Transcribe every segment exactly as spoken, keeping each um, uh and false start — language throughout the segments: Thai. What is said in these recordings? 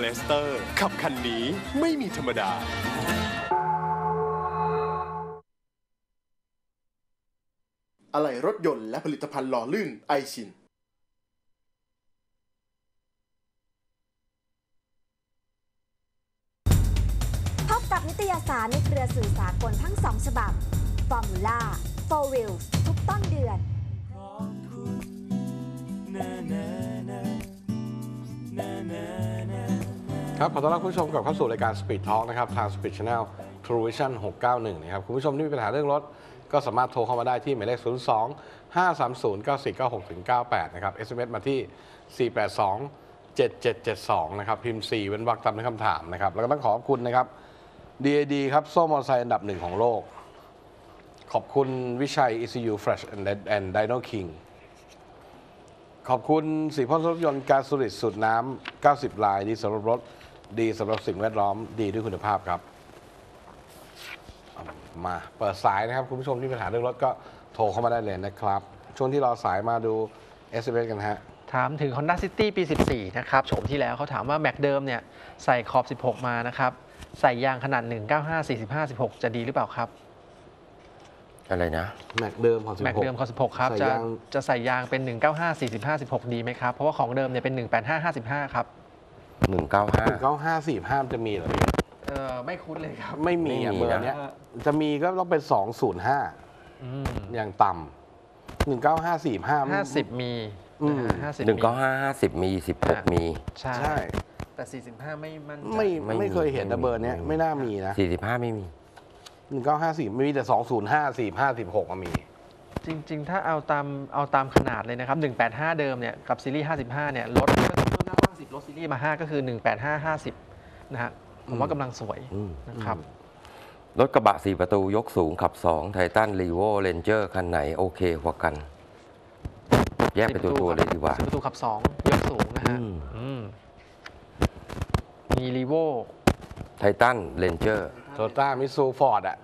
เลสเตอร์ขับคันนี้ไม่มีธรรมดาอะไหล่รถยนต์และผลิตภัณฑ์หล่อลื่นไอชินพบกับนิตยสารในเครือสื่อสากลทั้งสองฉบับ Formula Four Wheels ทุกต้นเดือนครับขอต้อนรับคุณผู้ชมกลับเข้าสู่รายการ Speed Talk นะครับทาง Speed Channel True Vision หกเก้าหนึ่งนะครับคุณผู้ชมที่มีปัญหาเรื่องรถก็สามารถโทรเข้ามาได้ที่หมายเลขศูนย์ สอง ห้า สาม ศูนย์ เก้า สี่ เก้า หก เก้า แปดนะครับ เอส เอ็ม เอส มาที่ สี่ แปด สอง เจ็ด เจ็ด เจ็ด สอง นะครับพิมพ์ สี่ เว้นวรรคตามด้วยคำถามนะครับแล้วก็ต้องขอบคุณนะครับ ดี เอ ดี ครับโซ่มอเตอร์ไซค์อันดับหนึ่งของโลกขอบคุณวิชัย อี ซี ยู Fresh and Dino King ขอบคุณสีพ่นรถยนต์การสูริตสูตรน้ำเก้าสิบลายดีสำหรับรถดีสำหรับสิ่งแวดล้อมดีด้วยคุณภาพครับมาเปิดสายนะครับคุณผู้ชมที่มีปัญหาเรื่องรถก็โทรเข้ามาได้เลยนะครับช่วงที่รอสายมาดู เอส เอ็ม เอส กันฮะถามถึง Honda City ปี สิบสี่ นะครับโฉมที่แล้วเขาถามว่าแม็กเดิมเนี่ยใส่ขอบ สิบหก มานะครับใส่ยางขนาด หนึ่ง เก้า ห้า สี่สิบห้า สิบหก จะดีหรือเปล่าครับอะไรนะแม็กเดิมของสิบหกแม็กเดิมของสิบหกครับจะจะใส่ยางเป็น หนึ่ง เก้า ห้า สี่สิบห้า สิบหก ดีไหมครับเพราะว่าของเดิมเนี่ยเป็น หนึ่ง แปด ห้า ห้าสิบห้า ครับหนึ่งเก้าห้า หนึ่งเก้าห้า สี่สิบห้าจะมีเหรอพี่เออไม่คุ้นเลยครับไม่มีอ่ะเบอร์เนี้ยจะมีก็ต้องเป็นสองศูนย์ห้าอย่างต่ำหนึ่งเก้าห้า สี่สิบห้าห้าสิบมีหนึ่งเก้าห้า ห้าสิบมีสิบหกมีใช่แต่สี่สิบห้าไม่มั่นใจไม่ไม่เคยเห็นนะเบอร์เนี้ยไม่น่ามีนะสี่สิบห้าไม่มีหนึ่งเก้าห้า สี่มีแต่สองศูนย์ห้า สี่สิบห้า สิบหกมีจริงๆถ้าเอาตามเอาตามขนาดเลยนะครับหนึ่งแปดห้าเดิมเนี่ยกับซีรีส์ห้าสิบห้าเนี่ยลดก็ต้องเพิ่มหน้ากว้างสิบลดซีรีส์มาห้าก็คือหนึ่งแปดห้า ห้าสิบนะฮะผมว่ากำลังสวยนะครับรถกระบะสี่ประตูยกสูงขับสองไททันรีโวเรนเจอร์คันไหนโอเคกว่ากันแยกเป็นตัวตัวเลยดีกว่าสี่ประตูขับสองยกสูงนะฮะมีรีโวไททันเรนเจอร์โตต้ามิซูฟอร์ดอ่ะ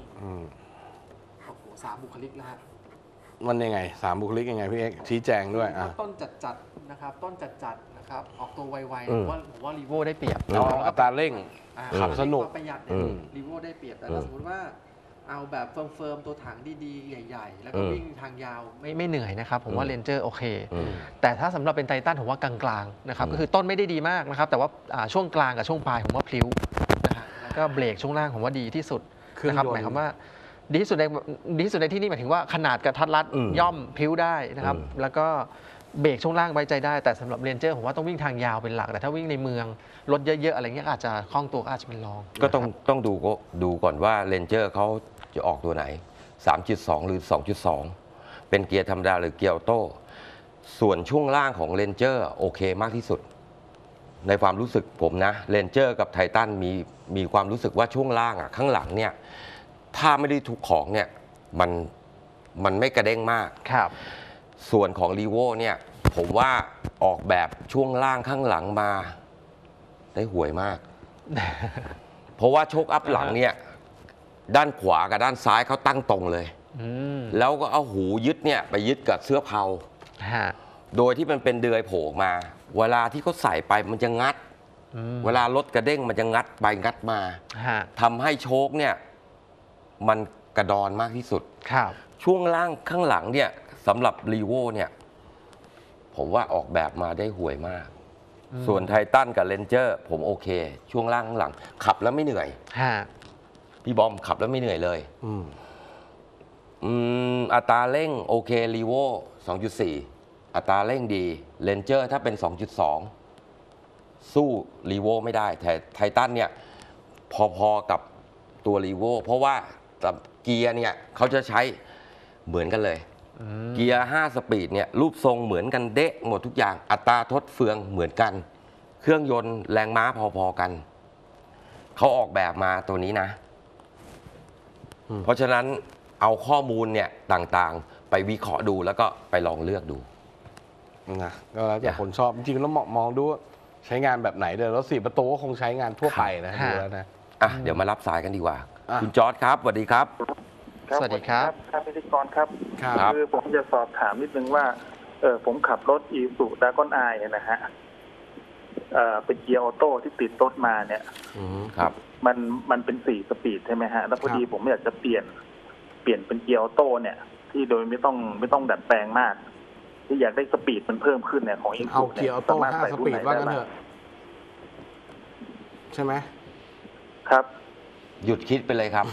สามบุคลิกนะฮะมันยังไงสามบุคลิกยังไงพี่เอ็กชี้แจงด้วยอ่ะต้นจัดๆนะครับต้นจัดๆนะครับออกตัวไวๆผมว่าผมว่ารีโวได้เปรียบอัตราเร่งขับสนุกประหยัดรีโวได้เปรียบแต่ถ้าสมมติว่าเอาแบบเฟิร์มๆตัวถังดีๆใหญ่ๆแล้วก็วิ่งทางยาวไม่ไม่เหนื่อยนะครับผมว่าเรนเจอร์โอเคแต่ถ้าสำหรับเป็นไททันผมว่ากลางๆนะครับก็คือต้นไม่ได้ดีมากนะครับแต่ว่าช่วงกลางกับช่วงปลายผมว่าพลิ้วนะฮะแล้วก็เบรกช่วงล่างผมว่าดีที่สุดนะครับหมายความว่าดีที่สุดในดีที่สุดในที่นี้หมายถึงว่าขนาดกระทัดรัดย่อมพิ้วได้นะครับแล้วก็เบรกช่วงล่างไว้ใจได้แต่สำหรับเรนเจอร์ผมว่าต้องวิ่งทางยาวเป็นหลักแต่ถ้าวิ่งในเมืองรถเยอะๆอะไรเงี้ยอาจจะคล่องตัวอาจจะเป็นรองก็ต้องต้องดูก็ดูก่อนว่าเรนเจอร์เขาจะออกตัวไหน สามจุดสอง หรือ สองจุดสอง เป็นเกียร์ธรรมดาหรือเกียร์ออโต้ส่วนช่วงล่างของเรนเจอร์โอเคมากที่สุดในความรู้สึกผมนะเรนเจอร์กับไททันมีมีความรู้สึกว่าช่วงล่างอ่ะข้างหลังเนี่ยถ้าไม่ได้ถูกของเนี่ยมันมันไม่กระเด้งมากครับส่วนของรีโวเนี่ยผมว่าออกแบบช่วงล่างข้างหลังมาได้ห่วยมาก เพราะว่าโชคอัพหลังเนี่ยด้านขวากับด้านซ้ายเขาตั้งตรงเลยแล้วก็เอาหูยึดเนี่ยไปยึดกับเสื้อเผาโดยที่มันเป็นเดือยโผล่มาเวลาที่เขาใส่ไปมันจะงัดเวลารถกระเด้งมันจะงัดไปงัดมาทำให้โชคเนี่ยมันกระดอนมากที่สุดช่วงล่างข้างหลังเนี่ยสำหรับรีโวเนี่ยผมว่าออกแบบมาได้ห่วยมากส่วนไททันกับเรนเจอร์ผมโอเคช่วงล่างข้างหลังขับแล้วไม่เหนื่อยพี่บอมขับแล้วไม่เหนื่อยเลยอืมอัตราเร่งโอเครีโว สองจุดสี่ อัตราเร่งดีเรนเจอร์ถ้าเป็น สองจุดสอง สู้รีโวไม่ได้แต่ไททันเนี่ยพอๆกับตัวรีโวเพราะว่าเกียร์เนี่ยเขาจะใช้เหมือนกันเลยเกียร์ห้าสปีดเนี่ยรูปทรงเหมือนกันเด๊ะหมดทุกอย่างอัตราทดเฟืองเหมือนกันเครื่องยนต์แรงม้าพอๆกันเขาออกแบบมาตัวนี้นะเพราะฉะนั้นเอาข้อมูลเนี่ยต่างๆไปวิเคราะห์ดูแล้วก็ไปลองเลือกดูนะก็แล้วแต่คนชอบจริงๆแล้วมองดูใช้งานแบบไหนเดี๋ยวรถสี่ประตูก็คงใช้งานทั่วไปนะดูแล้วนะอ่ะเดี๋ยวมารับสายกันดีกว่าคุณจอร์จครับสวัสดีครับสวัสดีครับครับพิธีกรครับคือผมจะสอบถามนิดนึงว่าเออผมขับรถอีซูดากอนไอนะฮะเอ่อเป็นเกียร์ออโต้ที่ติดรถมาเนี่ยอืมครับมันมันเป็นสี่สปีดใช่ไหมฮะแล้วพอดีครับผมอยากจะเปลี่ยนเปลี่ยนเป็นเกียร์ออโต้เนี่ย ที่โดยไม่ต้องไม่ต้องดัดแปลงมาก ที่อยากได้สปีดมันเพิ่มขึ้นเนี่ยของอินเอาเกียร์ออโต้ห้าสปีดว่างั้นเถได้อะใช่ไหมครับหยุดคิดไปเลยครับ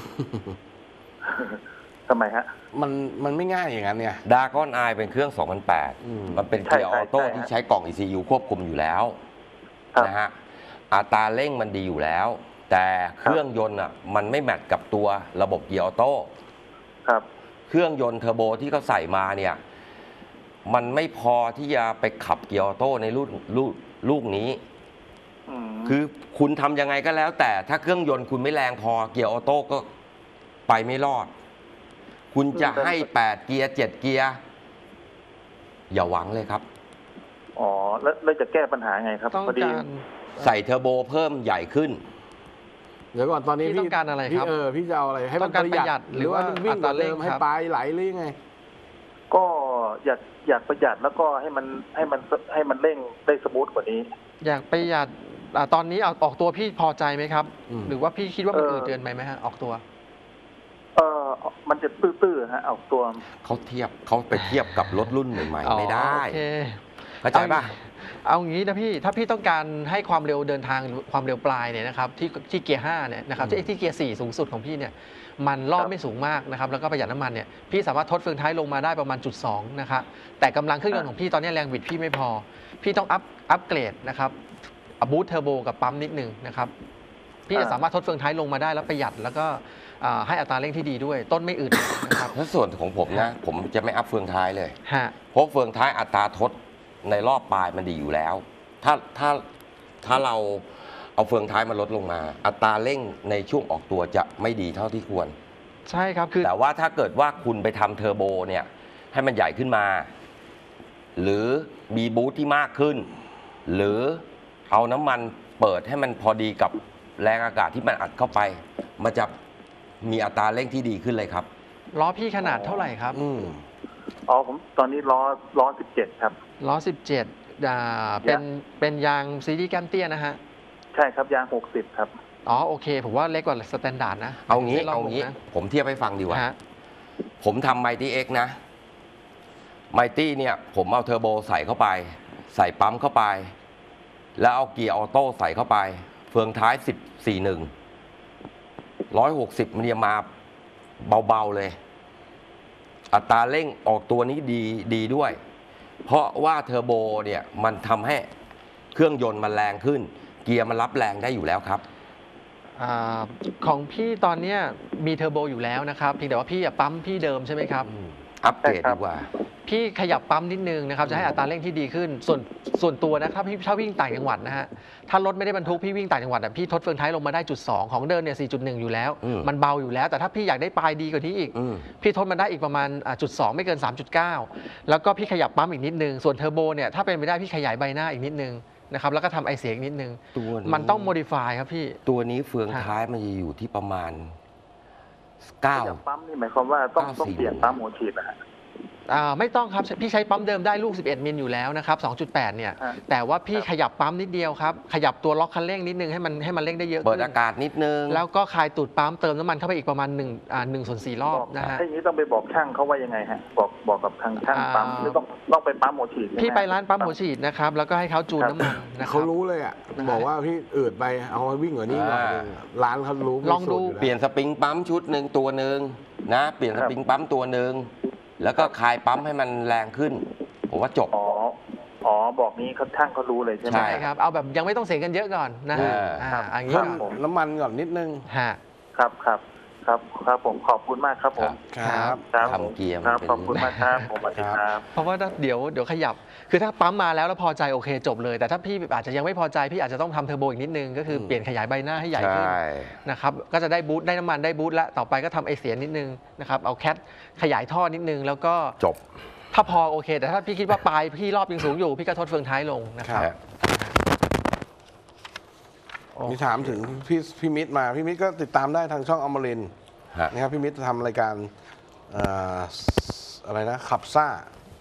ทำไมฮะมันมันไม่ง่ายอย่างนั้นเนี่ยดาก้อนไอเป็นเครื่อง สองพันแปดอืมมันเป็นเกียร์ออโต้ใช่ใช่ที่ใช้กล่อง อี ซี ยู ควบคุมอยู่แล้วครับนะฮะอัตราเร่งมันดีอยู่แล้ว แต่เครื่องยนต์อ่ะมันไม่แมทกับตัวระบบเกียร์ออโต้ครับเครื่องยนต์เทอร์โบที่เขาใส่มาเนี่ยมันไม่พอที่จะไปขับเกียร์ออโต้ในรุ่นลูกลูกนี้อืมคือคุณทำยังไงก็แล้ว แต่ถ้าเครื่องยนต์คุณไม่แรงพอเกียร์ออโต้ก็ไปไม่รอด คุณจะให้แปดเกียร์เจ็ดเกียร์อย่าหวังเลยครับอ๋อแล้วแล้วจะแก้ปัญหาไงครับต้องพอดีการใส่เทอร์โบเพิ่มใหญ่ขึ้นเดี๋ยวก่อนตอนนี้พี่ต้องการอะไรพี่ครับเออพี่จะเอาอะไรให้ต้มัอน งการประหยัประหยัดดหรือว่าหรือว่าวิ่งกว่าเดิมอัตราเร่งให้ครับปลายไหลหรือยังไงก็อยากอยากประหยัดแล้วก็ให้มันให้มันให้มันเร่งได้สมูทกว่านี้อยากประหยัดอ่าตอนนี้เอาออกตัวพี่พอใจไหมครับอืมหรือว่าพี่คิดว่ามันเอ่ออืดเกินไปไหมฮะออกตัวเออมันจะตื้อๆฮะออกตัวเขาเทียบเขาไปเทียบกับรถรุ่นใหม่ ๆ ไม่ได้อ๋อโอเคเข้าใจป่ะเอาอย่างนี้นะพี่ถ้าพี่ต้องการให้ความเร็วเดินทางหรือความเร็วปลายเนี่ยนะครับที่ที่เกียร์ห้าเนี่ยนะครับที่ที่เกียร์สี่สูงสุดของพี่เนี่ยมันรอบไม่สูงมากนะครับแล้วก็ประหยัดน้ำมันเนี่ยพี่สามารถทดเฟืองท้ายลงมาได้ประมาณจุดสองนะครับแต่กำลังเครื่องยนต์ของพี่ตอนนี้แรงบิดพี่ไม่พอ พี่ต้องอัพอัพเกรดนะครับบูทเทอร์โบกับปั๊มนิดนึงนะครับพี่จะอ่าสามารถทดเฟืองท้ายลงมาได้แล้วประหยัดแล้วก็อ่าให้อัตราเร่งที่ดีด้วย ต้นไม่อึดนะครับถ้าส่วนของผมนะ ผมจะไม่อัพเฟืองท้ายเลยฮะเพราะเฟืองท้ายอัตราทดในรอบปลายมันดีอยู่แล้ว ถ้าถ้าถ้าเราเอาเฟืองท้ายมาลดลงมา อัตราเร่งในช่วงออกตัวจะไม่ดีเท่าที่ควรใช่ครับคือแต่ว่าถ้าเกิดว่าคุณไปทำเทอร์โบเนี่ยให้มันใหญ่ขึ้นมา หรือมีบูทที่มากขึ้น หรือเอาน้ำมันเปิดให้มันพอดีกับแรงอากาศที่มันอัดเข้าไป มันจะมีอัตราเร่งที่ดีขึ้นเลยครับล้อพี่ขนาดเท่าไหร่ครับอืมอ๋อผมตอนนี้ล้อล้อสิบเจ็ดครับล้อสิบเจ็ดอ่าเป็นเป็นยางซีรีส์แก้มเตี้ยนะฮะใช่ครับยางหกสิบครับอ๋อโอเค ผมว่าเล็กกว่าสแตนดาร์ดนะเอางี้ส้นรบเอาวงี้นะผมเทียบให้ฟังดีกว่าฮะผมทำไมตี้เอ็กนะไมตี้เนี่ย ผมเอาเทอร์โบใส่เข้าไป ใส่ปั๊มเข้าไป แล้วเอาเกียร์ออโต้ใส่เข้าไป เฟืองท้ายสิบสี่หนึ่งร้อยหกสิบมันจะมาเบาๆเลย อัตราเร่งออกตัวนี้ดีดีด้วย เพราะว่าเทอร์โบเนี่ยมันทำให้เครื่องยนต์มันแรงขึ้น เกียร์มันรับแรงได้อยู่แล้วครับอาของพี่ตอนเนี้ยมีเทอร์โบอยู่แล้วนะครับเพียงแต่ว่าพี่อะปั๊มพี่เดิมใช่ไหมครับอัปเกรดใช่ครัดีบกว่าพี่ขยับปั๊มนิดนึงนะครับจะให้อัตราเร่งที่ดีขึ้น ส่วนส่วนตัวนะครับพี่ถ้าวิ่งต่างจังหวัดนะฮะถ้ารถไม่ได้บรรทุกพี่วิ่งต่างจังหวัดอะพี่ทดเฟืองท้ายลงมาได้จุดสองของเดิมเนี่ยสี่จุดหนึ่งอยู่แล้วอืมมันเบาอยู่แล้ว แต่ถ้าพี่อยากได้ปลายดีกว่านี้อีกอืมพี่ทดมันได้อีกประมาณอ่าจุดสองไม่เกิน สามจุดเก้า แล้วก็พี่ขยับปั๊มอีกนิดนึงส่วนเทอร์โบเนี่ยถ้าเป็นไปได้พี่ขยายใบหน้าอีกนิดนึงนะครับแล้วก็ทำไอเสียอีกนิดนึงตัวนี้มันต้อง modify ครับพี่ตัวนี้เฟืองฮะท้ายมันจะอยู่ที่ประมาณเก้าจากปั๊มนี่หมายความว่าต้องเก้าต้องสี่เปลี่ยนปั๊มหัวฉีดนะฮะอ่าไม่ต้องครับพี่ใช้ปั๊มเดิมได้ลูกสิบเอ็ดมิลอยู่แล้วนะครับสองจุดแปดเนี่ยฮะแต่ว่าพี่ขยับปั๊มนิดเดียวครับขยับตัวล็อกคันเร่งนิดนึงให้มันให้มันเร่งได้เยอะเปิดขึ้นอากาศนิดนึงแล้วก็คลายตูดปั๊มเติมน้ำมันเข้าไปอีกประมาณ1อ่าหนึ่งส่วนสี่รอบนะฮะถ้าอย่างนี้ต้องไปบอกช่างเขาว่ายังไงฮะ บอกบอกกับทางช่างปั๊มอ่าหรือต้องต้องไปปั๊มหัวฉีดใช่หมพี่ไปร้านปั๊มหัวฉีดนะครับแล้วก็ให้เขาจูนน้ำมันนะคเขารับรู้เลยอ่ะ บอกว่าพี่อืดไปเอามาวิ่งกว่านี้หน่อยนึงร้านเขารู้ลองดูสูตรยู่แวเปลี่ยนสปริงปั๊มชุดหนึ่งตัวหนึ่งนะ เปลี่ยนคสรับปริงปั๊มตัวหนึ่งแล้วก็คลายปั๊มให้มันแรงขึ้น ผมว่าจบอ๋ออ๋อบอกนี้เขาช่างเขารู้เลยใช่ไหมใช่ใช่ครับเอาแบบยังไม่ต้องเสียเงินเยอะก่อนนะฮะเอออ่าครับอันนี้เพิ่มก่อนน้ำมันก่อนนิดนึงฮะครับครับครับครับผมขอบคุณมากครับผมครับครับผมทำเกียร์คมันรับเป็นขอบคุณมากครับผมสวัสดีครับเพราะว่าถ้าเดี๋ยวเดี๋ยวขยับ คือถ้าปั๊มมาแล้วแล้วพอใจโอเคจบเลย แต่ถ้าพี่อาจจะยังไม่พอใจพี่อาจจะต้องทำเทอร์โบอีกนิดนึงก็คือเปลี่ยนขยายใบหน้าให้ใหญ่ขึ้นใช่นะครับก็จะได้บูทได้น้ำมันได้บูทแล้วต่อไปก็ทำไอเสียนิดนึงนะครับเอาแคทขยายท่อนิดนึงแล้วก็จบถ้าพอโอเค แต่ถ้าพี่คิดว่าปลายพี่รอบยังสูงอยู่พี่ก็ทดเฟืองท้ายลงนะครับฮะโอ้มีถามถึงพี่พี่มิตรมา พี่มิตรก็ติดตามได้ทางช่องอมรินทร์ฮะนะครับพี่มิตรทำรายการเอ่ออะไรนะขับซ่า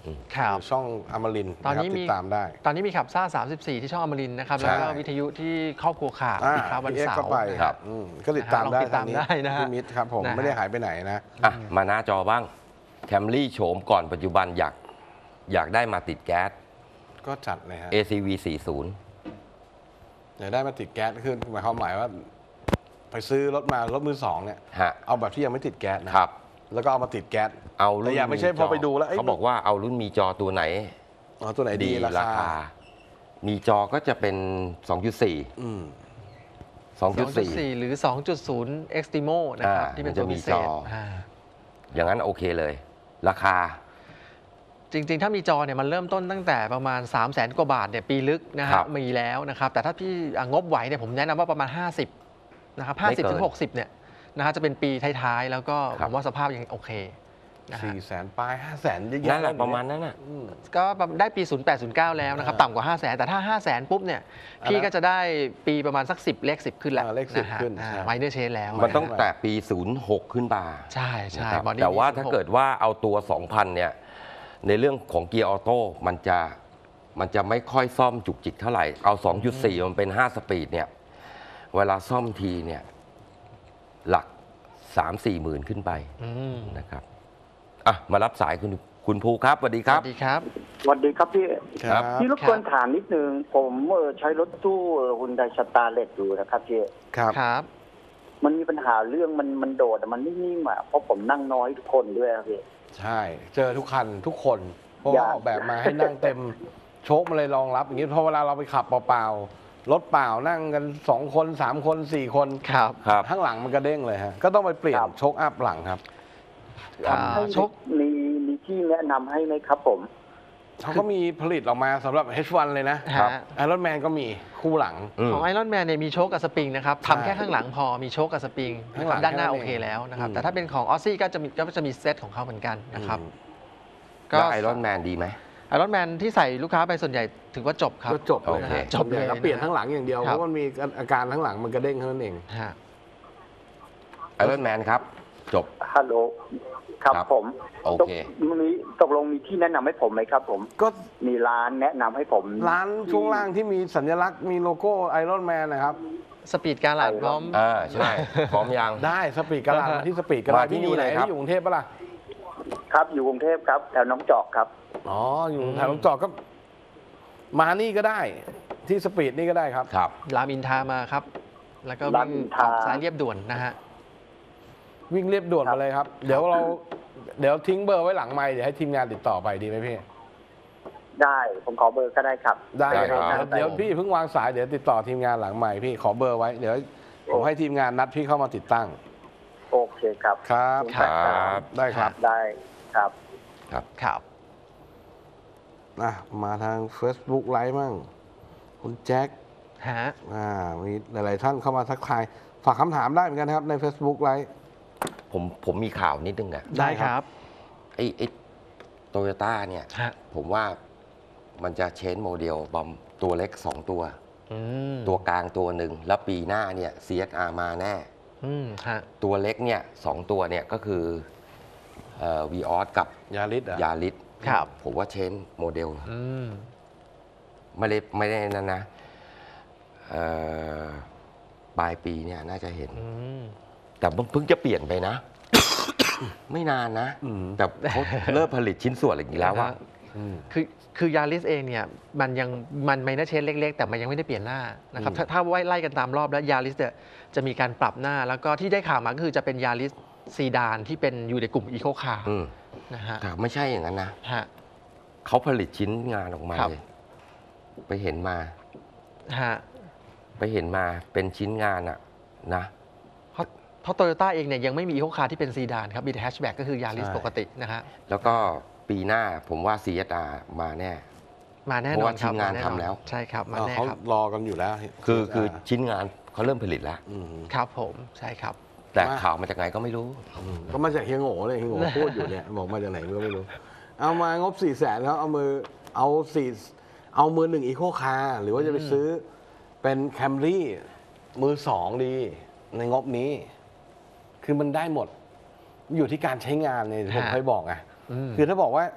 ครับช่องอมรินทร์ตอนนี้ะครับมีติดตามได้ตอนนี้มีขับซ่าสามสิบสี่ที่ช่องอมรินทร์นะครับใช่แล้วก็วิทยุที่ครอบครัวข่าวอ่าครับวันพี่เอ็กเสาซ์ก็ร์ไปนะครับอืมก็ติดตามได้ลองติดตามได้นะฮะพี่มิตรครับผมนะฮะไม่ได้หายไปไหนนะอ่ะมาหน้าจอบ้างแคมรี่โฉมก่อนปัจจุบันอยากอยากได้มาติดแก๊สก็จัดเลยฮะเอ ซี วี สี่สิบอยากได้มาติดแก๊สคือหมายความหมายว่า ไปซื้อรถมารถมือสองเนี่ยฮะเอาแบบที่ยังไม่ติดแก๊สนะครับ แล้วก็เอามาติดแก๊สเอาแต่รุ่นอย่าไม่ใช่พอไปดูแล้วเอ้ยเขาบอกว่าเอารุ่นมีจอตัวไหนอ๋อตัวไหนดีดีราราคาคา มีจอก็จะเป็น สองจุดสี่อืมสองจุดสี่สองจุดสี่ หรือ สองจุดศูนย์ Extremo นะครับอ่าที่เป็นมันจะตัวมีพิเศจษออ่าอย่างนั้นโอเคเลย ราคาจริง ๆ ถ้ามีจอเนี่ยมันเริ่มต้นตั้งแต่ประมาณ 3 0 0 แสน กว่าบาทเนี่ยปีลึกนะครัฮะบมีแล้วนะครับ แต่ถ้าพี่อ่ะงบไหวเนี่ยผมแนะนำว่าประมาณ ห้าสิบนะครับไม่เกิห้าสิบนถึง หกสิบเนี่ยนะฮะจะเป็นปีท้าย ๆ แล้วก็ครัผบมว่าสภาพยังโอเคนะฮะสี่แสนปลายห้าแสนเยอะๆนั่นแหละประมาณนั้นน่ะอืมก็ได้ปี ศูนย์แปด ศูนย์เก้า แล้วนะครับอ่าต่ำกว่า ห้า 0 0 0 0 0 แต่ถ้า ห้า 0 0 0 0 0 ปุ๊บเนี่ยอันนั้นพี่ก็จะได้ปีประมาณสัก สิบ เลข สิบ ขึ้นแล้วอ่าเลขสิบะฮะขึ้นอ่าใช่ไมเนอร์เชนแล้วมันต้องะฮะแต่ปี ศูนย์หก ขึ้นมาใช่ใช่นะครับบอดี้แต่ว่าศูนย์หกถ้าเกิดว่าเอาตัว สองพัน เนี่ย ในเรื่องของเกียร์ออโต้มันจะมันจะไม่ค่อยซ่อมจุกจิกเท่าไหร่ เอา สองจุดสี่ มันเป็น ห้า สปีดเนี่ย เวลาซ่อมทีเนี่ย หลัก สามสี่ หมื่นขึ้นไปอืมนะครับอ่ะมารับสายคุณคุณภูครับสวัสดีคสรับวัสดีครับสวัสดีครับพี่ครับพี่รบกวนถามนิดนึง ผมเออใช้รถตู้ฮุนไดสตาร์เลตอยู่นะครับพี่ครับครับมันมีปัญหาเรื่องมันมันโดดอะมันไม่นิ่งอ่ะเพราะผมนั่งน้อยทุกคนด้วยครับพี่ใช่ เจอทุกคันทุกคน เพราะอย่าว่าออกแบบมาให้นั่งเต็ม โชคมาเลยรองรับ อย่างนี้พอเวลาเราไปขับเปล่าๆรถเปล่านั่งกันสองคนสามคนสี่คนครับครับข้างหลังมันกระเด้งเลยฮะ ก็ต้องไปเปลี่ยนครับโชคอัพหลังครับอ่าให้ชกมีมีที่แนะนำให้ไหมครับผมเขาก็มีผลิตออกมาสำหรับ เอช วัน เลยนะฮะไอรอนแมนก็มีคู่หลังอืมของไอรอนแมนเนี่ยมีโชคกับสปริงนะครับใช่ทำแค่ข้างหลังพอมีโชคกับสปริงข้างหลังด้านหน้าแค่นั้โอนเองเคแล้วนะครับอืมแต่ถ้าเป็นของออซซี่ก็จะมีก็จะมีเซตของเขาเหมือนกันนะครับอืมแล้วไอรอนแมนดีไหมไอรอนแมนที่ใส่ลูกค้าไปส่วนใหญ่ถือว่าจบครับก็จบเลยโอเคฮะจบเลยแล้วเปลี่ยนทั้งหลังอย่างเดียวคเพรับราะมันมีอาการทั้งหลังมันกระเด้งเท่านั้นเองฮะไอรอนแมนครับ จบฮัลโหล ครับครับผมโอเคตกมีตกลงมีที่แนะนำให้ผมไหมครับผมก็มีร้านแนะนำให้ผมร้านช่วงล่างที่มีสัญลักษณ์มีโลโก้ไอรอนแมนนะครับสปีดการลาดพร้อมอ่าใช่ พร้อมยังได้สปีดกระดาษอ่าฮะมาที่สปีดกระดาษมาที่ที่อยู่ไหนนี่เลยครับที่อยู่กรุงเทพปะล่ะครับอยู่กรุงเทพครับแถวหน้องจอกครับอ๋ออยู่แถวหนองจอกก็มานี่ก็ได้ ที่สปีดนี่ก็ได้ครับครับรามอินทรามาครับ แล้วก็รามวิ่งอินทราออกสายเรียบด่วนนะฮะวิ่งเรียบด่วนครับมาเลยครับ เดี๋ยวเราเดี๋ยวทิ้งเบอร์ไว้หลังไมค์เดี๋ยวให้ทีมงานติดต่อไปดีไหมพี่ได้ผมขอเบอร์ก็ได้ครับได้ได้คครัรับบ เดี๋ยวพี่เพิ่งวางสายเดี๋ยวติดต่อทีมงานหลังไมค์พี่ขอเบอร์ไว้เดี๋ยวผมให้ทีมงานนัดพี่เข้ามาติดตั้งโอเคครับครับครับได้ครับได้ครับครับอ่ะมาทาง Facebook ไลฟ์มั่งคุณแจ็คฮะอ่ามีหลาย ๆ ท่านเข้ามาทักทายฝากคำถามได้เหมือนกันนะครับใน Facebook ไลฟ์ผมผมมีข่าวนิดนึงนะได้ครับไอ้ไอ้โตโยต้าเนี่ยฮะผมว่ามันจะเชนโมเดลบอมตัวเล็กสองตัวอืมตัวกลางตัวหนึ่ง แล้วปีหน้าเนี่ย ซี เอส อาร์ มาแน่อืมฮะตัวเล็กเนี่ยสองตัวเนี่ยก็คือวีออสกับยาริสอ่ะยาริสครับผมว่าเชนโมเดลอืมไม่ได้ไม่ได้นั่นนะเอ่อปลายปีเนี่ยน่าจะเห็นอืมแต่เพิ่งจะเปลี่ยนไปนะ ไม่นานนะอืมแต่เขาเริ่มผลิตชิ้นส่วนอย่างนี้แล้วว่าอืมคือคือยาริสเองเนี่ยมันยังมันไมเนอร์เชนเล็ก ๆ แต่มันยังไม่ได้เปลี่ยนหน้านะครับอืมถ้าถ้าไล่กันตามรอบแล้วยาริสเนี่ยจะมีการปรับหน้า แล้วก็ที่ได้ข่าวมาก็คือจะเป็นยาริสซีดานที่เป็นอยู่ในกลุ่มอีโคคาร์อืมนะฮะแต่ไม่ใช่อย่างนั้นนะฮะเขาผลิตชิ้นงานออกมาครับเลย ไปเห็นมาฮะไปเห็นมาเป็นชิ้นงานอะนะเพราะเพราะโตโยต้าเองเนี่ยยังไม่มีอีโคคาร์ที่เป็นซีดานครับมีแต่แฮชแบ็กก็คือยาริสใช่ปกตินะฮะแล้วก็ปีหน้าผมว่า ซี เอส อาร์ มาแน่มาแน่เพนราะอนว่าครับทีมงานมทำแล้วใช่ครับมาเอ่อแน่เขาครับรอกันอยู่แล้วคือคือชิ้นงานเขาเริ่มผลิตแล้วอืมครับผมใช่ครับแต่มาข่าวมาจากไหนก็ไม่รู้ก็มาจากเฮียโง่เลยเฮียโง่พูดอยู่เนี่ยบอกมาจากไหนก็ไม่รู้ เอามางบสี่แสนแล้วเอามือเอาสี่เอามือหนึ่งอีโคคาร์หรือว่าจะไปซื้อเป็นแคมรี่มือสองดี ในงบนี้ คือมันได้หมด อยู่ที่การใช้งานเนี่ยผมฮะเคยบอกไงอืมคือถ้าบอกว่า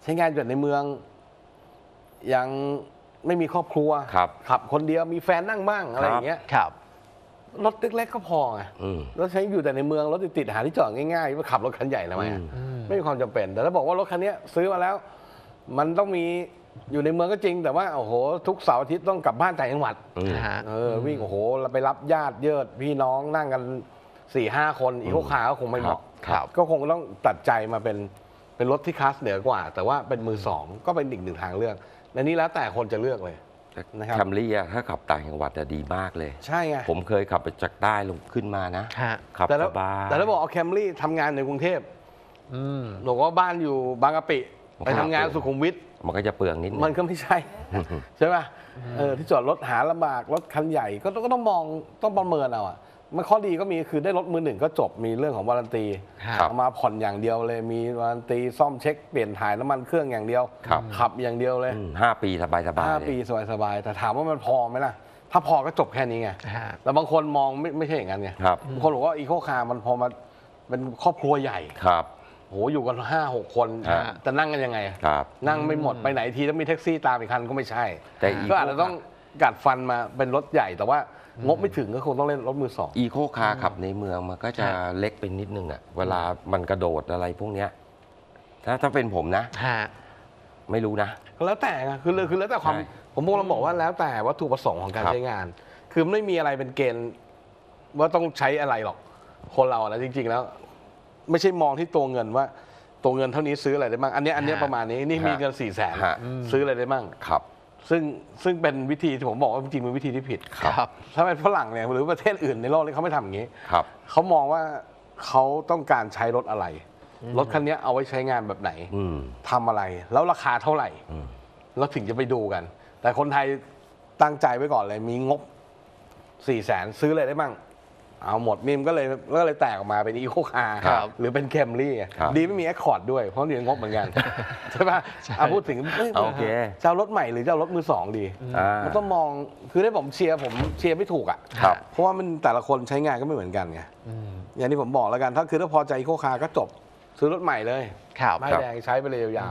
ใช้งานอยู่ในเมืองยังไม่มีครอบครัวครับขับคนเดียวมีแฟนนั่งบ้างอะไรอย่างเงี้ยครับรถเล็กๆก็พอไงอืมรถใช้อยู่แต่ในเมืองรถติดๆหาที่จอดง่ายๆไปขับรถคันใหญ่ทำไมอะอืมไม่มีความจำเป็น แต่ถ้าบอกว่ารถคันนี้ซื้อมาแล้ว มันต้องมีอยู่ในเมืองก็จริง แต่ว่าโอ้โหทุกเสาร์อาทิตย์ต้องกลับบ้านต่างจังหวัดอืมนะฮะเออวิ่งโอ้โหเราไปรับญาติเยิดพี่น้องนั่งกันสี่ห้าคนอีกพวกขาก็คงไม่เหมาะครับก็คงต้องตัดใจมาเป็นเป็นรถที่คลาสเหนือกว่า แต่ว่าเป็นมือสองก็เป็นอีกหนึ่งทางเลือกในนี้แล้วแต่คนจะเลือกเลย นะครับแคมรี่อะถ้าขับต่างจังหวัดจะดีมากเลยใช่ไงผมเคยขับไปจากใต้ลงขึ้นมานะฮะขับแต่สถ้าบายแต่ถ้าบอกเอาแคมรี่ทำงานในกรุงเทพอืมบอกว่าบ้านอยู่บางกะปิไปทำงานสุขุมวิทมันก็จะเปลืองนิดนึงมันก็ไม่ใช่ ใช่ป่ะเออที่จอดรถหาลำบากรถคันใหญ่ก็ต้องก็ต้องมองต้องประเมินเอาอ่ะมันข้อดีก็มีคือได้รถมือหนึ่งก็จบมีเรื่องของวารันตีครับเอามาผ่อนอย่างเดียวเลยมีวารันตีซ่อมเช็คเปลี่ยนถ่ายน้ำมันเครื่องอย่างเดียวครับขับอย่างเดียวเลยอืมห้าปีสบายสบายห้าเลยปีสบายๆแต่ถามว่ามันพอไหมล่ะถ้าพอก็จบแค่นี้ไงฮะแต่บางคนมองไม่ไม่ใช่อย่างนั้นไงครับบางคนบอกว่าอีโคคาร์มันพอมาเป็นครอบครัวใหญ่ครับโหอยู่กันห้าหกคนฮะจะนั่งกันยังไงครับนั่งไม่หมดไปไหนทีต้องมีแท็กซี่ตามอีกคันก็ไม่ใช่แต่อีโคก็อาจจะต้องกัดฟันมาเป็นรถใหญ่ แต่ว่างบไม่ถึงก็คงต้องเล่นรถมือสองอีโคคาร์ขับในเมืองมันก็จะเล็กเป็นนิดนึงอะเวลามันกระโดดอะไรพวกเนี้ยถ้าถ้าเป็นผมนะฮะไม่รู้นะก็แล้วแต่ไงคือคือแล้วแต่ความใช่ผมกำลังบอกว่าแล้วแต่วัตถุประสงค์ของการครับใช้งาน คือไม่มีอะไรเป็นเกณฑ์ว่าต้องใช้อะไรหรอก คนเรานะจริง ๆ แล้ว ไม่ใช่มองที่ตัวเงินว่าตัวเงินเท่านี้ซื้ออะไรได้บ้างอันเนี้ยอันเนี้ยฮะประมาณนี้นี่มีเงินสี่แสนฮะซื้ออะไรได้บ้างครับซึ่งซึ่งเป็นวิธีที่ผมบอกว่าจริงๆเป็นวิธีที่ผิดครับถ้าเป็นฝรั่งเนี่ยหรือประเทศอื่นในโลกนี้เขาไม่ทำอย่างนี้ครับเขามองว่าเขาต้องการใช้รถอะไร รถคันนี้เอาไว้ใช้งานแบบไหนอืมทำอะไร แล้วราคาเท่าไหร่อืมแล้วถึงจะไปดูกัน แต่คนไทยตั้งใจไว้ก่อนเลย มีงบสี่แสนซื้ออะไรได้บ้างเอาหมดมิมก็เลยก็เลยแตกออกมาเป็นอีโคคาร์ครับหรือเป็นแคมรี่ครับดีไม่มีแอคคอร์ดด้วย เพราะมีงบเหมือนกัน ใช่ป่ะเอาพูดถึงเอ้ยโอเคจะเอารถใหม่หรือจะเอารถมือสองดีอ่ามันต้องมองคือได้ผมเชียร์ผมเชียร์ไม่ถูกอ่ะครับเพราะว่ามันแต่ละคนใช้งานก็ไม่เหมือนกันไงอืมอย่างที่ผมบอกแล้วกัน ถ้าคือถ้าพอใจอีโคคาร์ก็จบ ซื้อรถใหม่เลยครับไม่แดงใช้ไปเลยยาว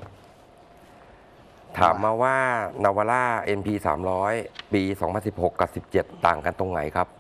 ถามมาว่านาวาร่า เอ็น พี สามร้อย ปี สองพันสิบหก กับ สิบเจ็ด ต่างกันตรงไหนครับ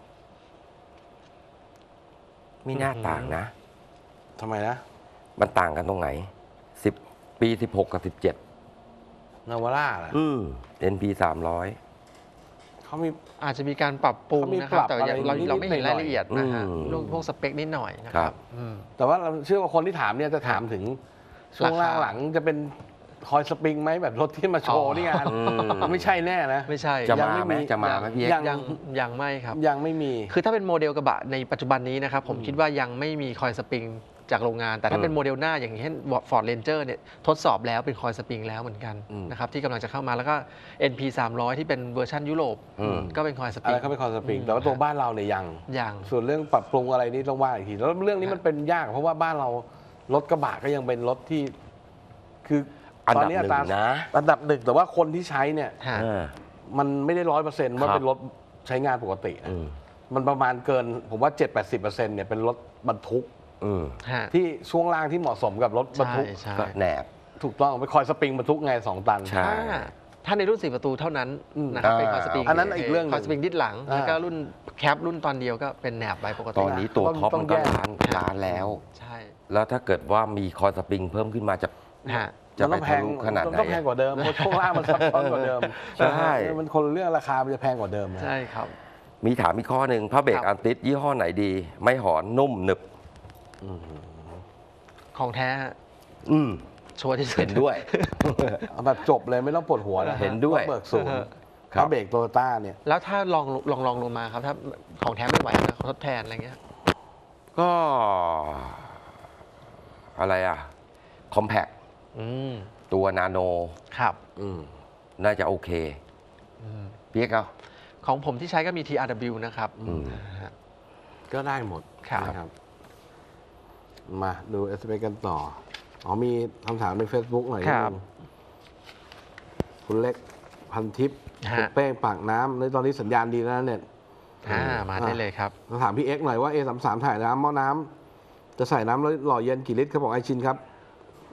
ไม่น่าต่างนะๆทำไมนะมันต่างกันตรงไหน สิบ ปี สิบหก กับ สิบเจ็ดนาวาร่าเหรออืม เอ็น พี สามร้อยเขามีอาจจะมีการปรับปรุงเขามีนะครับปรับแต่ยังอะไรเรานิดๆเราไม่เห็นหน่อยๆรายละเอียดนะฮะอืมเรื่องพวกสเปคนิดหน่อยนะคครัรับบ อืมแต่ว่าเราเชื่อว่าคนที่ถามเนี่ยจะถามถึงช่วงล่างราคาหลังจะเป็นคอยสปริงไหมแบบรถที่มาโชอ๋ว์อนี่งานอืมไม่ใช่แน่นะไม่ใช่จะยังมาไม่ไหมมีจะมาไหมพี่เอ็กยัซ์งยังยังไม่ครับยังไม่มีคือถ้าเป็นโมเดลกระบะในปัจจุบันนี้นะครับ ผมคิดว่ายังไม่มีคอยสปริงจากโรงงาน แต่ถ้าเป็นโมเดลหน้าอย่างเช่น Ford Ranger เนี่ยทดสอบแล้วเป็นคอยสปริงแล้วเหมือนกันอืมนะครับที่กำลังจะเข้ามาแล้วก็ เอ็น พี สามร้อย ที่เป็นเวอร์ชันยุโรปอืมก็เป็นคอยสปอะริไรง เขาเป็นคอยสปริงแต่ว่าตัวบ้านเราเนี่ยยังยังส่วนเรื่องปรับปรุงอะไรนี่ต้องว่าอีกทีแล้วเรื่องนี้มันเป็นยากเพราะว่าบ้านเรารถกระบะก็ยังเป็นรถที่คืออันตอนดับนี้หอันึ่ตรางนะอันดับหนึ่งแต่ว่าคนที่ใช้เนี่ยฮะเออมันไม่ได้ร้อยเปอร์เซ็นต์ว่าครับเป็นรถใช้งานปกตินะอืมมันประมาณเกินผมว่าเจ็ดแปดสิบเปอร์เซ็นต์เนี่ยเป็นรถบรรทุกอืมฮะที่ช่วงล่างที่เหมาะสมกับรถบรรใช่ทุกใช่ก็แหนบถูกต้องไปคอยสปริงบรรทุกไงสองตันใช่ถ้าถ้าในรุ่นสี่ประตูเท่านั้นอืมนะครับอ่าเป็นคอยสปริงอันนั้นอีกเรื่องหนึ่งคอยสปริงดิดหลังอ่าแล้วก็รุ่นแคปรุ่นตอนเดียวก็เป็นแหนบใบปกตติอนนี้ตัวต้องท็อปต้อมังนก็แยกล้านล้านแล้วใช่แล้วถ้าเกิดว่ามีคอยสปริงเพิ่มขึ้นมาจะฮะจะมันไปต้องแพทะงลุขนาดไหนมันต้องแพงกว่าเดิมเพราะช่วงล่างมันซับซ้อนกว่าเดิมใช่เออมันคนละเรื่องราคามันจะแพงกว่าเดิมนะใช่ครับมีถามอีกข้อหนึ่งผ้าเบรกครับอันติสยี่ห้อไหนดี ไม่หอนนุ่มหนึบของแท้ฮะอืมชัวร์ที่สุดเห็นด้วยเอาแบบจบเลยไม่ต้องปวดหัวนะเห็นด้วยเบิกศูนย์ครัถ้าบเบรกโตโยต้าเนี่ยแล้วถ้าลองลองลองลงมาครับถ้าของแท้ไม่ไหวนะเขาทดแทนอะไรเงี้ยก็ อะไรอ่ะ คอมแพคอืมตัวนาโนครับอืมน่าจะโอเคอืมเพียกเอาของผมที่ใช้ก็มี ที อาร์ ดับเบิลยู นะครับอืมนะฮะก็ได้หมดครับนะครับ มาดูเอสเอ็มเอสกันต่อ อ๋อมีคำถามใน Facebook หน่อยนิดนึงคุณเล็กพันทิพย์ฮะคุณเป้งปากน้ำในตอนนี้สัญญาณดีแล้วนะเนี่ยอ่ามาได้เลยครับเราถามพี่เอ็กซ์หน่อยว่า เอ สามสาม ถ่ายน้ำหม้อน้ำจะใส่น้ำแล้วหล่อเย็นกี่ลิตรครับบอกไอชินครับ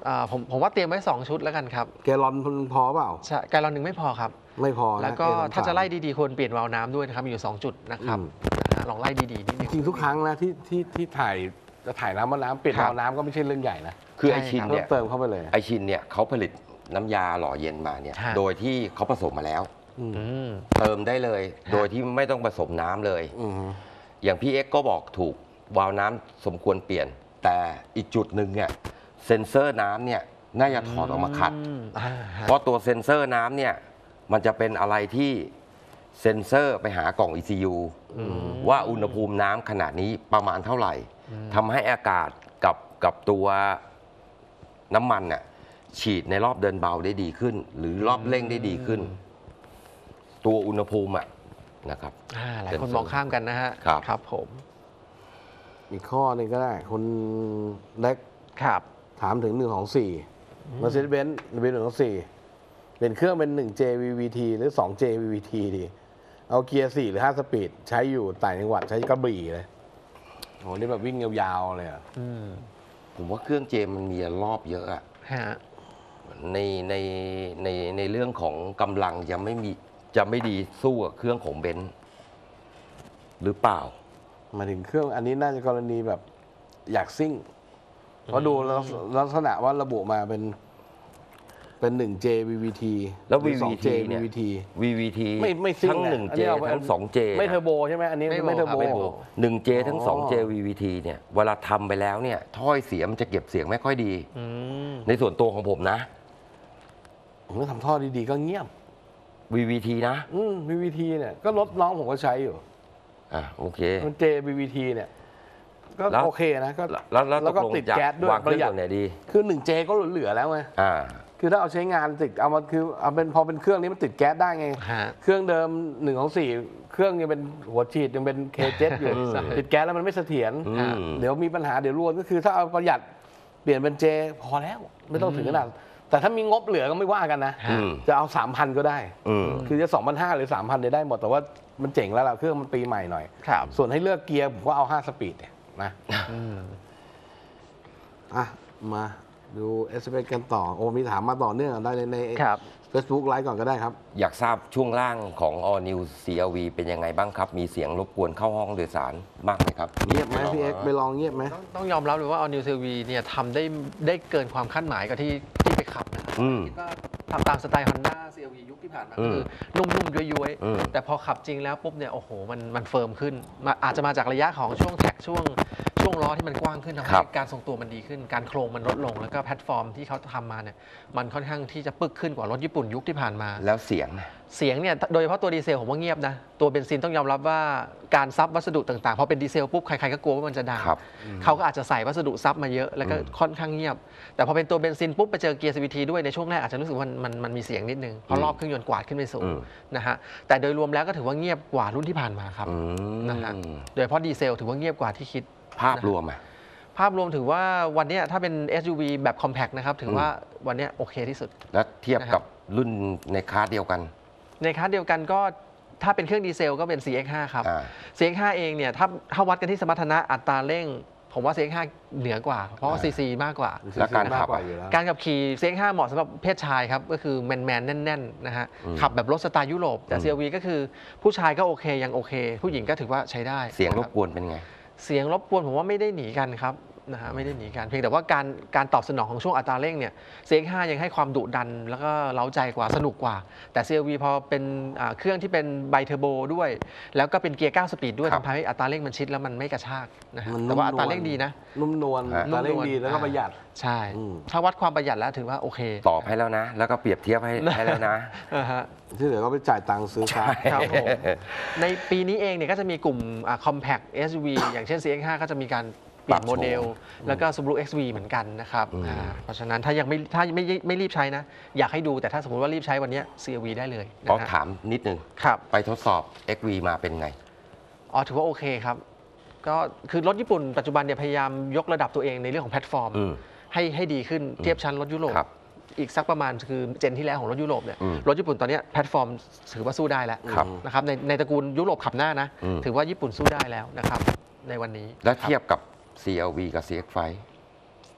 อ่าผมผมว่าเตรียมไว้สองชุดแล้วกันครับแกลลอนพอเปล่าใช่แกลลอนหนึ่งไม่พอครับไม่พอนะแล้วก็เอลอนถ้าจะไล่สมดีๆควรเปลี่ยนวาล์วน้ำด้วยนะครับมีอยู่สองจุดนะครับอืมนะฮะลองไล่ดีๆนิดนึงจริงๆทุกครั้งนะที่ที่ที่ถ่ายจะถ่ายน้ำมาน้ำเปลี่ยนครับวาล์วน้ำก็ไม่ใช่เรื่องใหญ่นะคือไอใช่ชินครับเพิ่เนี่มยเติมเข้าไปเลยไอชินเนี่ยเขาผลิตน้ำยาหล่อเย็นมาเนี่ยฮะโดยที่เขาผสมมาแล้วอืมอืมเติมได้เลย โดยที่ไม่ต้องผสมน้ำเลยอืมอย่างพี่เอ็กซ์ก็บอกถูกวาล์วน้ำสมควรเปลี่ยน แต่อีกจุดหนึ่งเนี่ยเซ็นเซอร์น้ำเนี่ยน่าจะถอดออกมาขัดอืมอ่าฮะเพราะตัวเซ็นเซอร์น้ำเนี่ยมันจะเป็นอะไรที่เซ็นเซอร์ไปหากล่อง อี ซี ยูอืมว่าอุณหภูมิน้ำขนาดนี้ประมาณเท่าไหร่ทำให้อากาศกับกับตัวน้ำมันน่ะฉีดในรอบเดินเบาได้ดีขึ้น หรือรอบเร่งได้ดีขึ้น ตัวอุณหภูมิอะนะครับอ่าหลายคนมองข้ามกันนะฮะครับครับผมอีกข้อหนึงก็ได้คุณเล็กครับถามถึงหนึ่งของสี่มาเซเดเบนซ์เป็นหนึ่งของสี่เป็นเครื่องเป็นหนึ่ง เจ วี วี ที หรือสอง เจ วี วี ที ดี เอาเกียร์สี่หรือห้าสปีดใช้อยู่ต่างจังหวัดใช้กระบี่เลยโหนี่แบบวิ่งยาวๆเลยอะอืมผมว่าเครื่องเจมมันมีรอบเยอะอะฮะในในในในเรื่องของกำลังจะไม่มีจะไม่ดีสู้กับเครื่องของเบนซ์หรือเปล่ามาถึงเครื่องอันนี้น่าจะกรณีแบบอยากซิ่ง เพราะดูลักษลักษณะว่าระบุมาเป็น เป็นหนึ่ง เจ วี วี ทีแล้วหรือสองวี วี ที เนี่ยวี ทีวี วี ทีไม่ไม่ซิ่งทั้งแหละหนึ่งอันเจนี้เอาไปทั้งสองเจไม่เทอร์โบใช่ไหมอันนี้ไม่ไม่เทอร์โบครับไม่โบหนึ่งเจทั้งสองอ๋อเจ วี วี ที เนี่ยเวลาทำไปแล้วเนี่ยถ้อยเสียมันจะเก็บเสียงไม่ค่อยดีอืมในส่วนตัวของผมนะผมก็ทำท่อดีๆก็เงียบวี วี ที นะอืม วี วี ที เนี่ยก็รถน้องผมก็ใช้อยู่อ่ะโอเคมัน เจ วี วี ที เนี่ยก็แล้วโอเคนะก็แล้วแล้วแล้วก็ตกลงติดจะแก๊สด้วยวางเคปรื่องระหยัดตัวไหนดีคือหนึ่ง เจ ก็เหลือแล้วไงอ่าคือถ้าเอาใช้งานติดเอามาคือเอาเป็นพอเป็นเครื่องนี้มันติดแก๊สได้ไงฮะเครื่องเดิมหนึ่งของสี่เครื่องยังเป็นหัวฉีดยังเป็นเคเจ็ตอยู่อืมติดแก๊สแล้วมันไม่เสถียรอืมเดี๋ยวมีปัญหาเดี๋ยวรวนก็คือถ้าเอาประหยัดเปลี่ยนเป็นเจพอแล้ว ไม่ต้องถึงขนาดแต่ถ้ามีงบเหลือก็ไม่ว่ากันนะอืมจะเอาสามพันก็ได้อืมคือจะสองพันห้าหรือสามพันได้หมดแต่ว่ามันเจ๋งแล้วล่ะเครื่องมันปีใหม่หน่อยครับส่วนให้เลือกเกียร์ผมก็เอาห้าสปีดเนี่ยนะอืมอ่ะมาดูเอสเอกันต่อโอ้มีถามมาต่อเนื่องได้ในในครับเฟซบุ๊กไลฟ์ก่อนก็ได้ครับอยากทราบช่วงล่างของ All New ซี แอล วี เป็นยังไงบ้างครับ มีเสียงรบกวนเข้าห้องโดยสารมากไหมครับเงียบไหมพี่เอ็กซ์ไปลองเงียบไหมต้องต้องยอมรับเลยว่า All New ซี แอล วี เนี่ยทำได้ได้เกินความคาดหมายกับที่ที่ไปขับนะครับอืมคิดว่าทำตามสไตล์ Honda ซี แอล วี ยุคที่ผ่านมาอืก็มคือนุ่มๆย้วยอืมๆ แต่พอขับจริงแล้วปุ๊บเนี่ยโอ้โหมันมันเฟิร์มขึ้นมาอาจจะมาจากระยะของช่วงแท็กช่วงช่วงล้อที่มันกว้างขึ้นทำครัให้บการทรงตัวมันดีขึ้น การโครงมันลดลงแล้วก็แพลตฟอร์มที่เขาทำมาเนี่ยมันค่อนข้างที่จะปึกขึ้นกว่ารถญี่ปุ่นยุคที่ผ่านมาแล้วเสียงเสียงเนี่ยโดยเฉพาะตัวดีเซลผมว่าเงียบนะ ตัวเบนซินต้องยอมรับว่าการซับวัสดุต่างๆพอเป็นดีเซลปุ๊บใครๆก็กลัวว่ามันจะดังครับเขาก็อาจจะใส่วัสดุซับมาเยอะแล้วก็อืมค่อนข้างเงียบ แต่พอเป็นตัวเบนซินปุ๊บไปเจอเกียร์ ซี วี ที ด้วยในช่วงแรกอาจจะรู้สึกว่ามันมันมันมีเสียงนิดนึงเพราะรอบเครื่องยนต์กวาดขึ้นไปสูงอืมนะฮะแต่โดยรวมแล้วก็ถือว่าเงียบกว่ารุ่นที่ผ่านมาครับอืมนะฮะโดยเฉพาะดีเซลถือว่าเงียบกว่าที่คิดภาพรวมอ่ะภาพรวมถือว่าวันเนี้ยถ้าเป็น เอส ยู วี แบบ compact นะครับถือว่าวันเนี้ยโอเคที่สุดแล้วเทียบนะครับกับรุ่นในคลาสเดียวกันในคลาสเดียวกันก็ถ้าเป็นเครื่องดีเซลก็เป็น ซี เอ็กซ์ ห้า ครับอ่าซี เอ็กซ์ ห้า เองเนี่ยถ้าถ้าวัดกันที่สมรรถนะอัตราเร่ง ผมว่า ซี เอ็กซ์ ห้า เหนือกว่า เพราะว่าอ่าซี ซี มากกว่าแล้วการขับมกกว่าอยู่แล้วการขับขี่ ซี เอ็กซ์ ห้า เหมาะสำหรับเพศชายครับ ก็คือแมนแมนๆแน่นๆนะฮะอืมขับแบบรถสไตล์ยุโรปแต่อืมซี แอล วี ก็คือผู้ชายก็โอเคยังโอเค ผู้หญิงก็ถือว่าใช้ได้เสียงรนะบคกวนเป็นไงเสียงรบกวนผมว่าไม่ได้หนีกันครับนะฮะไม่ได้หนีกันเพียงแต่ว่าการการตอบสนองของช่วงอัตราเร่งเนี่ย ซี เอ็กซ์ ห้า ยังให้ความดุดัน แล้วก็เร้าใจกว่าสนุกกว่า แต่ ซี แอล วี พอเป็นอ่าเครื่องที่เป็นไบเทอร์โบด้วย แล้วก็เป็นเกียร์เก้าสปีดด้วยครับทำให้อัตราเร่งมันชิดแล้วมันไม่กระชากนะฮะมันแต่ว่านุ่อัมนวลตราเร่งดีนะนุ่มนวลอ่าตาเร่งดีแล้วก็อ่าประหยัดใช่อืมถ้าวัดความประหยัดแล้วถือว่าโอเคตอบให้แล้วนะ แล้วก็เปรียบเทียบให้ให้แล้วนะอ่าฮะที่เหลือก็ไปจ่ายตังค์ซื้อการ์ดครับผมในปีนี้เองเนี่ยก็จะมีกลุ่มอ่า compact เอส ยู วี อย่างเช่น ซี เอ็กซ์ ห้า ก็จะมีการเปลี่ยนโมเดล แล้วก็ Subaru เอ็กซ์ วี เหมือนกันนะครับอืมอ่าเพราะฉะนั้นถ้ายังไม่ถ้าไม่ไม่ไม่รีบใช้นะ อยากให้ดูแต่ถ้าสมมติว่ารีบใช้วันเนี้ย ซี แอล วี ได้เลยนะขอฮะถามนิดนึงครับไปทดสอบ เอ็กซ์ วี มาเป็นไงอ๋อถือว่าโอเคครับ ก็คือรถญี่ปุ่นปัจจุบันเนี่ยพยายามยกระดับตัวเองในเรื่องของแพลตฟอร์มอืมให้ให้ดีขึ้นเทียบชั้นรถยุโรปครับอีกสักประมาณคือเจนที่แล้วของรถยุโรปเนี่ยอืมรถญี่ปุ่นตอนเนี้ยแพลตฟอร์มถือว่าสู้ได้แล้วครับนะครับในในตระกูลยุโรปขับหน้านะอืมถือว่าญี่ปุ่นสู้ได้แล้วนะครับในวันนี้แล้วเทียบกับ ซี แอล วี กับ ซี เอ็กซ์ ไฟว์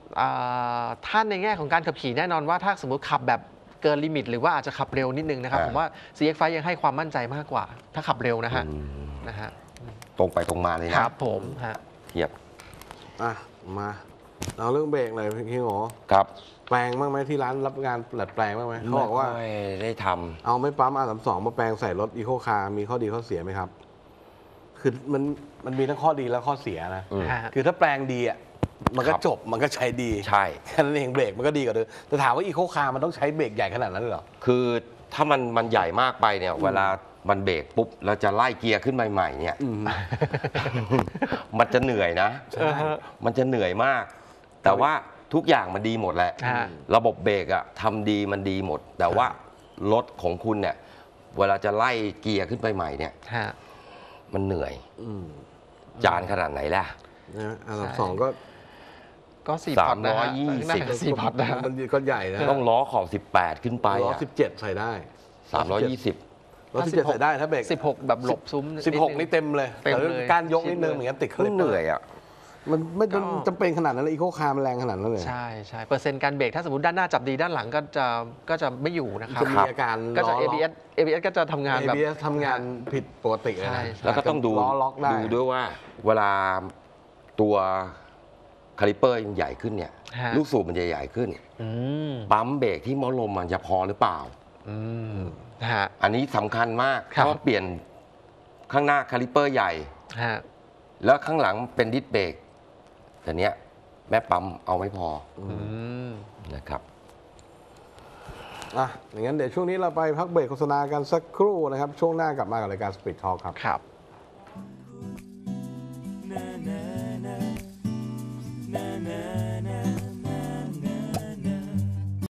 อ่าถ้าในแง่ของการขับขี่แน่นอนว่าถ้าสมมติขับแบบเกินลิมิตหรือว่าอาจจะขับเร็วนิดนึงนะครับอ่าผมว่า ซี เอ็กซ์ ไฟว์ ยังให้ความมั่นใจมากกว่า ถ้าขับเร็วนะฮะอืมนะฮะตรงไปตรงมาเลยนะครับผมฮะเทียบอ่ะมาเอาเรื่องเบรกหน่อยพี่หมอครับแปลงบ้างไหมที่ร้านรับงานดัดแปลงบ้างไหมเขาบอกว่าไม่ค่อยได้ทำเอาไม่ปั๊ม อาร์ สามสิบสอง มาแปลงใส่รถอีโคคาร์มีข้อดีข้อเสียไหมครับ คือมันมันมีทั้งข้อดีและข้อเสียนะอืมฮะคือถ้าแปลงดีอ่ะมันก็ครับจบมันก็ใช้ดีใช่แค่นั้นเองเบรกมันก็ดีกว่าเดิมแต่ถามว่าอีโคคาร์มันต้องใช้เบรกใหญ่ขนาดนั้นเลยเหรอคือถ้ามันมันใหญ่มากไปเนี่ย เวลามันเบรกปุ๊บเราจะไล่เกียร์ขึ้นใหม่ๆเนี่ยอืมมันจะเหนื่อยนะ มันจะเหนื่อยมาก แต่ว่าทุกอย่างมันดีหมดแหละฮะระบบเบรกอะทำดีมันดีหมด แต่ว่ารถของคุณเนี่ย เวลาจะไล่เกียร์ขึ้นไปใหม่เนี่ยฮะมันเหนื่อยอืมจานขนาดไหนล่ะนะ อาร์ สามสิบสอง ก็ก็สี่พอร์ตนะฮะสามร้อยยี่สิบน่าจะสี่พอร์ตนะฮะมันก็ใหญ่นะต้องล้อขอบสิบแปดขึ้นไปล้ออะสิบเจ็ดใส่ได้สามร้อยยี่สิบล้อสิบเจ็ดใส่ได้ถ้าเบรกสิบหกแบบหลบซุ้มสิบหกนี่เต็มเลยเต็มแต่เลยการยกนิดนึงเหมือนกันติดมันเหนื่อยอะมันไม่ก็จำเป็นขนาดนั้นเลยอีโคคาร์มันแรงขนาดนั้นเลยใช่ใช่เปอร์เซ็นต์การเบรกถ้าสมมติด้านหน้าจับดีด้านหลังก็จะก็จะไม่อยู่นะครับจะมีอาการก็จะล้อเอ บี เอส เอ บี เอส ก็จะทำงานแบบเอ บี เอส ทำงานผิดปกติเลยใช่นะใช่แล้วก็ต้องดูล้อล็อกได้ดูด้วยว่า เวลาตัวคาลิเปอร์ใหญ่ขึ้นเนี่ยฮะลูกสูบมันจะใหญ่ขึ้นอืมปั๊มเบรกที่หมอลมมันจะพอหรือเปล่าอืมฮะอันนี้สำคัญมากครับเพราะเปลี่ยนข้างหน้าคาลิเปอร์ใหญ่ฮะแล้วข้างหลังเป็นดิสเบรกแต่เนี้ยแม่ปั๊มเอาไม่พออืมนะครับอ่ะอย่างนั้นเดี๋ยวช่วงนี้เราไปพักเบรกโฆษณากันสักครู่นะครับ ช่วงหน้ากลับมากับรายการ Speed Talk ครับครับ